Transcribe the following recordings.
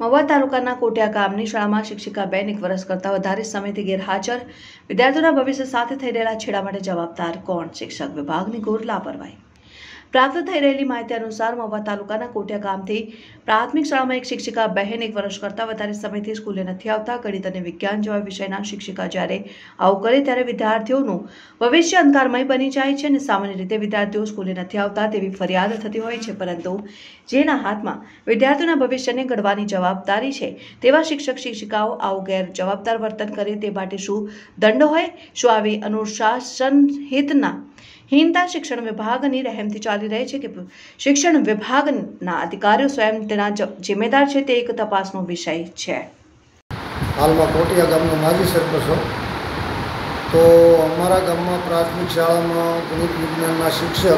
મહુવા તાલુકાના કોટિયા ગામની શાળામાં શિક્ષિકા બેન 1 વર્ષ કરતાં વધારે સમયથી ગેરહાજર, વિદ્યાર્થીઓના ભવિષ્ય સાથે થઈ રહેલા છેડા માટે જવાબદાર કોણ? શિક્ષક વિભાગની ઘોર લાપરવાહી। પ્રાપ્ત થઈ રહેલી માહિતી અનુસાર મહુવા તાલુકાના કોટિયા ગામથી પ્રાથમિક શાળામાં એક શિક્ષિકા બહેન 1 વર્ષ કરતાં વધારે સમયથી સ્કૂલે નથી આવતા। ગણિત અને વિજ્ઞાન જેવા વિષયના શિક્ષિકા જ્યારે આવું કરે ત્યારે વિદ્યાર્થીઓનું ભવિષ્ય અંધકારમય બની જાય છે અને સામાન્ય રીતે વિદ્યાર્થીઓ સ્કૂલે નથી આવતા તેવી ફરિયાદ થતી હોય છે, પરંતુ જેના હાથમાં વિદ્યાર્થીઓના ભવિષ્યને ઘડવાની જવાબદારી છે તેવા શિક્ષક શિક્ષિકાઓ આવું ગેરજવાબદાર વર્તન કરે તે માટે શું દંડ હોય? શું આવી અનુશાસનહીનતા શિક્ષણ વિભાગની રહેમથી ચાલી રહી છે કે શિક્ષણ વિભાગના અધિકારીઓ સ્વયં તેના જિમ્મેદાર છે તે એક તપાસનો વિષય છે। હાલમાં કોટિયા ગામનો માજી સરપંચ છું। તો અમારા ગામમાં પ્રાથમિક શાળામાં ગણિત વિજ્ઞાનના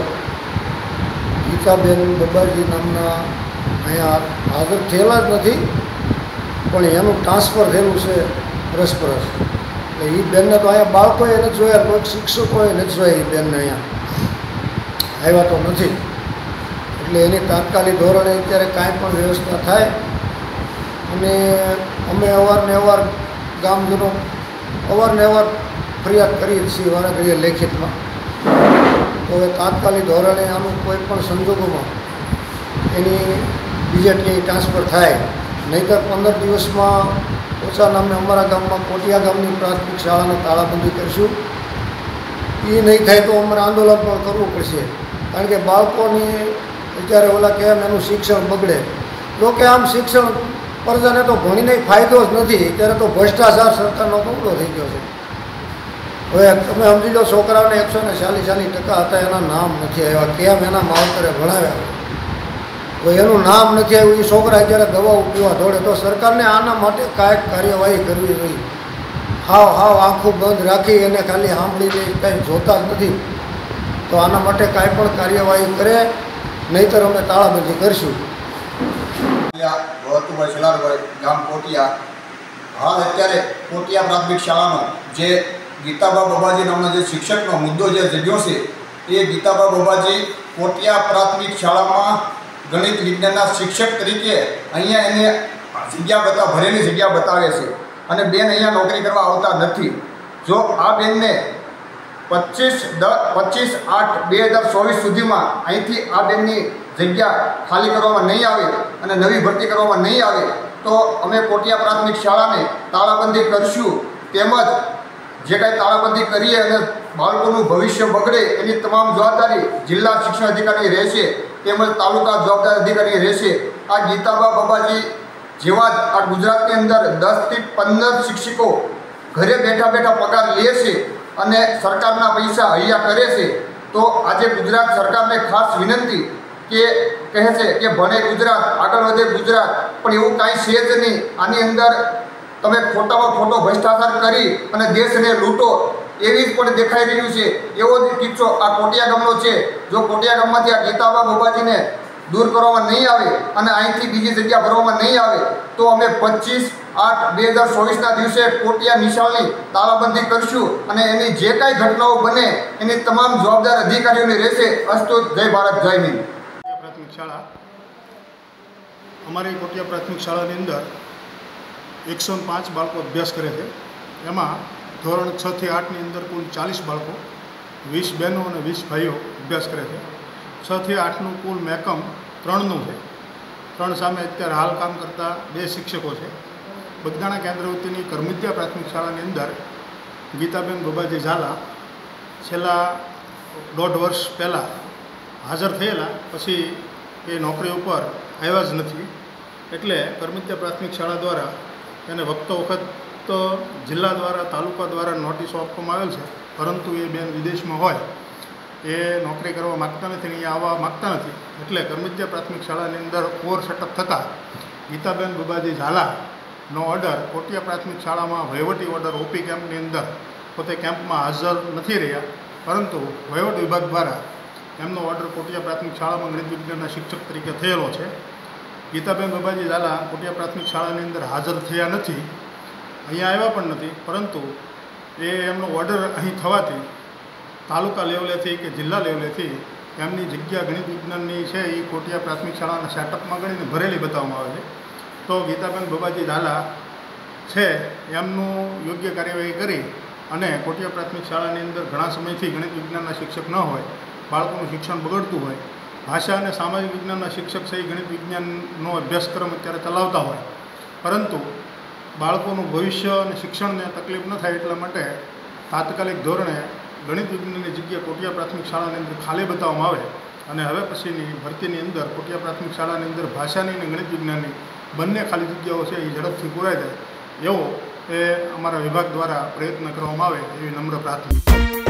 શિક્ષક ગીતાબેન બબાજી નામના અહીંયા હાજર થયેલા જ નથી, પણ એનું ટ્રાન્સફર થયેલું છે રસપરસ। એટલે એ બેનને તો અહીંયા બાળકોએ નથી જોયા, કોઈક શિક્ષકોએ નથી જોયા, એ બેનને અહીંયા આવ્યા તો નથી। એટલે એની તાત્કાલિક ધોરણે અત્યારે કાંઈ પણ વ્યવસ્થા થાય અને અમે અવારનવાર ગામજનો અવારનવાર ફરિયાદ કરીએ છીએ વારા ઘડીએ લેખિતમાં। તો હવે તાત્કાલિક ધોરણે આનું કોઈ પણ સંજોગોમાં એની બીજે ક્યાંય ટ્રાન્સફર થાય, નહીંતર 15 દિવસમાં ઓછા નામે અમારા ગામમાં કોટિયા ગામની પ્રાથમિક શાળાને તાળાબંધી કરીશું। એ નહીં થાય તો અમારે આંદોલન પણ કરવું પડશે, કારણ કે બાળકોની અત્યારે ઓલા કેમ એનું શિક્ષણ બગડે। જો કે આમ શિક્ષણ પ્રજાને તો ભણીને ફાયદો જ નથી, અત્યારે તો ભ્રષ્ટાચાર સરકારનો બગડો થઈ ગયો છે। હવે તમે સમજી લો, છોકરાઓને 140% હતા એના નામ નથી આવ્યા, કેમ એના માવતરે ભણાવ્યા, હવે એનું નામ નથી આવ્યું, એ છોકરા અત્યારે દવાઓ પીવા દોડે। તો સરકારને આના માટે કાંઈક કાર્યવાહી કરવી જોઈએ। હાવ આંખું બંધ રાખી એને ખાલી સાંભળીને કંઈ જોતા જ નથી, તો આના માટે કાંઈ પણ કાર્યવાહી કરે, નહીંતર અમે તાળાબંધી કરીશું। ગામ કોટિયા, હાલ અત્યારે કોટિયા પ્રાથમિક શાળાનો જે ગીતાબા બબાજી નામના જે શિક્ષકનો મુદ્દો જે જગ્યો છે, એ ગીતાબા બબાજી કોટિયા પ્રાથમિક શાળામાં ગણિત વિજ્ઞાનના શિક્ષક તરીકે અહીંયા એને ભરેલી જગ્યા બતાવે છે અને બેન અહીંયા નોકરી કરવા આવતા નથી। જો આ બેનને 25/8/2024 સુધીમાં અહીંથી આ બેનની જગ્યા ખાલી કરવામાં નહીં આવે અને નવી ભરતી કરવામાં નહીં આવે તો અમે કોટિયા પ્રાથમિક શાળાને તાળાબંધી કરીશું। તેમજ જે કાંઈ તાળાબંધી કરીએ અને બાળકોનું ભવિષ્ય બગડે એની તમામ જવાબદારી જિલ્લા શિક્ષણ અધિકારી રહેશે, તેમજ તાલુકા જવાબદાર અધિકારી રહેશે। આ ગીતાબા બબાજી જેવા જ આ ગુજરાતની અંદર 10 થી 15 શિક્ષકો ઘરે બેઠા પગાર લે છે અને સરકારના પૈસા હૈયા કરે છે। તો આજે ગુજરાત સરકારને ખાસ વિનંતી કે કહે છે કે ભણે ગુજરાત, આગળ વધે ગુજરાત, પણ એવું કાંઈ છે જ નહીં। આની અંદર તમે ખોટામાં ખોટો ભ્રષ્ટાચાર કરી અને દેશને લૂંટો એવી જ પણ દેખાઈ રહ્યું છે। એવો જ કિસ્સો આ કોટિયા ગામનો છે। જો કોટિયા ગામમાંથી આ ગીતાબા બબાજીને દૂર કરવામાં નહીં આવે અને અહીંથી બીજી જગ્યા ભરવામાં નહીં આવે તો અમે 25/8/2024ના દિવસે કોટિયા નિશાળની તાળાબંધી કરીશું અને એની જે કાંઈ ઘટનાઓ બને એની તમામ જવાબદાર અધિકારીઓની રહેશે। અસ્તુ, જય ભારત, જય હિન્દ। પ્રાથમિક શાળા, અમારી કોટિયા પ્રાથમિક શાળાની અંદર 105 બાળકો અભ્યાસ કરે છે। એમાં ધોરણ 6 થી 8ની અંદર કુલ 40 બાળકો, 20 બહેનો અને 20 ભાઈઓ અભ્યાસ કરે છે। 6 થી 8નું કુલ મેકમ 3નું છે। 3 સામે અત્યારે હાલ કામ કરતા 2 શિક્ષકો છે। બગદાણા કેન્દ્ર વતીની કરમિત્યા પ્રાથમિક શાળાની અંદર ગીતાબેન બબાજી ઝાલા છેલ્લા 1.5 વર્ષ પહેલાં હાજર થયેલા, પછી એ નોકરી ઉપર આવ્યા જ નથી। એટલે કરમિત્યા પ્રાથમિક શાળા દ્વારા એને વખતો વખત જિલ્લા દ્વારા, તાલુકા દ્વારા નોટિસો આપવામાં આવેલ છે, પરંતુ એ બેન વિદેશમાં હોય, એ નોકરી કરવા માગતા નથી, અહીંયા આવવા માગતા નથી। એટલે કરમિત્યા પ્રાથમિક શાળાની અંદર ઓવર સેટઅપ થતાં ગીતાબેન બબાજી ઝાલાનો ઓર્ડર કોટિયા પ્રાથમિક શાળામાં વહીવટી ઓર્ડર ઓપી કેમ્પની અંદર પોતે કેમ્પમાં હાજર નથી રહ્યા, પરંતુ વહીવટ વિભાગ દ્વારા એમનો ઓર્ડર કોટિયા પ્રાથમિક શાળામાં ગણિત વિજ્ઞાનના શિક્ષક તરીકે થયેલો છે। ગીતાબેન બબાજી ઝાલા કોટિયા પ્રાથમિક શાળાની અંદર હાજર થયા નથી, અહીંયા આવ્યા પણ નથી, પરંતુ એ એમનો ઓર્ડર અહીં થવાથી તાલુકા લેવલેથી કે જિલ્લા લેવલેથી એમની જગ્યા ગણિત વિજ્ઞાનની છે એ કોટિયા પ્રાથમિક શાળાના સેટઅપમાં ગણીને ભરેલી બતાવવામાં આવે છે। તો ગીતાબેન બબાજી ઝાલા છે એમનું યોગ્ય કાર્યવાહી કરી અને કોટિયા પ્રાથમિક શાળાની અંદર ઘણા સમયથી ગણિત વિજ્ઞાનના શિક્ષક ન હોય, બાળકોનું શિક્ષણ બગડતું હોય, ભાષા અને સામાજિક વિજ્ઞાનના શિક્ષક સહિત ગણિત વિજ્ઞાનનો અભ્યાસક્રમ અત્યારે ચલાવતા હોય, પરંતુ બાળકોનું ભવિષ્ય અને શિક્ષણને તકલીફ ન થાય એટલા માટે તાત્કાલિક ધોરણે ગણિત વિજ્ઞાનની જગ્યા કોટિયા પ્રાથમિક શાળાની અંદર ખાલી બતાવવામાં આવે અને હવે પછીની ભરતીની અંદર કોટિયા પ્રાથમિક શાળાની અંદર ભાષાની અને ગણિત વિજ્ઞાનની બંને ખાલી જગ્યાઓ છે એ ઝડપથી પૂરાઈ જાય એવો એ અમારા વિભાગ દ્વારા પ્રયત્ન કરવામાં આવે એવી નમ્ર પ્રાર્થના.